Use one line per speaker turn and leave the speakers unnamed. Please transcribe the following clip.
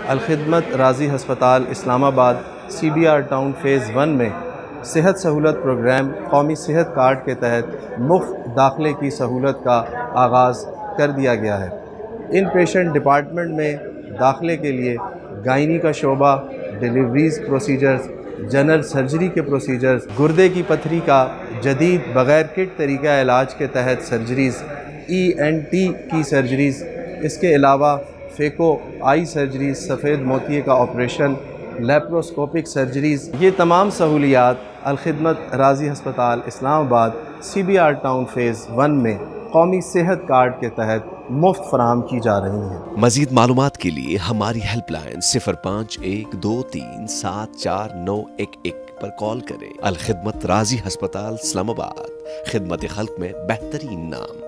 अलखिदमत राजी हस्पताल Islamabad CBR town phase 1 में सेहत सहूलत प्रोग्राम कौमी सेहत कार्ड के तहत मुफ्त दाखिले की सहूलत का आगाज़ कर दिया गया है। इन पेशेंट डिपार्टमेंट में दाखिले के लिए गायनी का शोबा, डिलीवरीज़ प्रोसीजर्स, जनरल सर्जरी के प्रोसीजर्स, गुर्दे की पथरी का जदीद बग़ैर किट तरीक़ा इलाज के तहत सर्जरीज़, ENT की सर्जरीज़, इसके अलावा फ़ेको आई सर्जरीज़, सफ़ेद मोतिये का ऑपरेशन, लेप्रोस्कोपिक सर्जरीज़, ये तमाम सहूलियात अलखिदमत राजी हस्पताल इस्लामाबाद CBR टाउन फ़ेज़ 1 में कौमी सेहत कार्ड के तहत मुफ्त फराहम की जा रही हैं।
मज़ीद मालूमात के लिए हमारी हेल्पलाइन 0512374911 पर कॉल करें। अलखिदमत राजी हस्पताल इस्लामाबाद, खिदमत खल्क में बेहतरीन नाम।